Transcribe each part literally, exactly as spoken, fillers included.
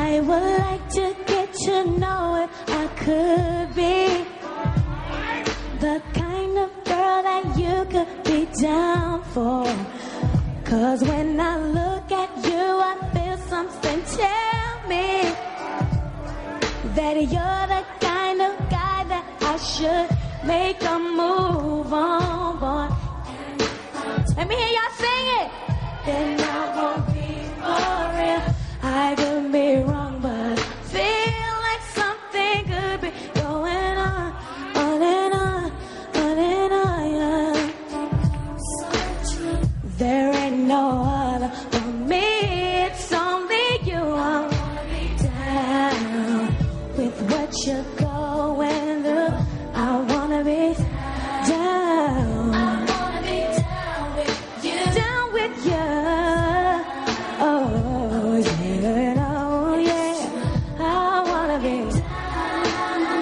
I would like to get to know if I could be the kind of girl that you could be down for. Cause when I look at you, I feel something tell me that you're the kind of guy that I should make a move on, boy. Let me hear y'all sing it. Then I won't be for real. I could be wrong, but feel like something could be going on, on and on, on and on, yeah. There ain't no other for me, it's only you. I wanna be down with what you're going through. I wanna be down. I wanna be down with you. Down with you. Oh yeah, oh yeah. I wanna be down.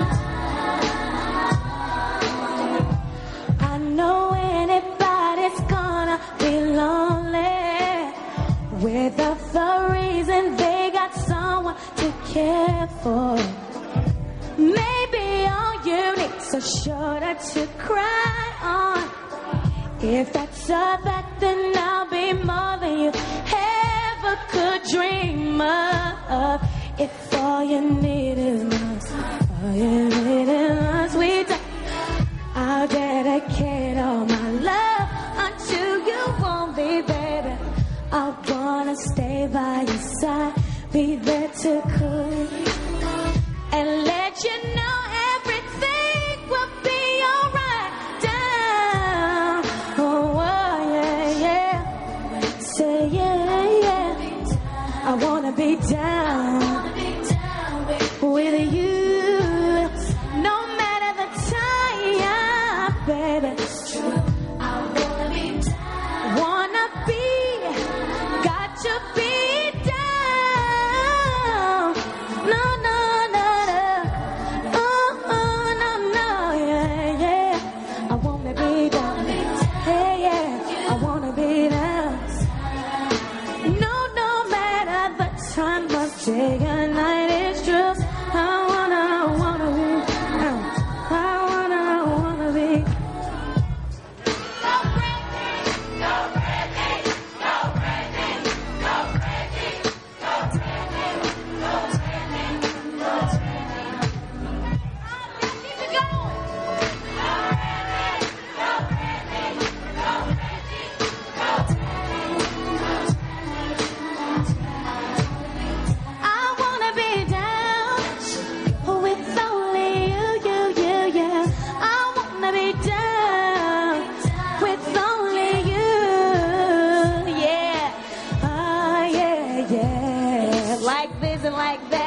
I know anybody's gonna be lonely without the reason they got someone to care for. Maybe all you need's a shoulder to cry on. If that's all that, then I'll be more than you ever could dream of. If all you need is my, all you need is my sweet time, I'll dedicate all my love unto you, won't be, baby. I wanna stay by your side, be there to cool you, and let you know everything will be alright. Down, oh, oh yeah, yeah. Say yeah, yeah. I wanna be down with you, no matter the time, baby. I wanna be down, wanna be, got to be down. No, no, no, no. Oh, oh, no, no, yeah, yeah. I wanna be down. Hey, yeah, I wanna be down. No, no matter the time of day and night, it's true. I wanna, I wanna be down. I wanna, I wanna be. I wanna be down with only you, you, you, yeah. I wanna be down with only you, yeah. Ah, yeah, yeah. Like this and like that.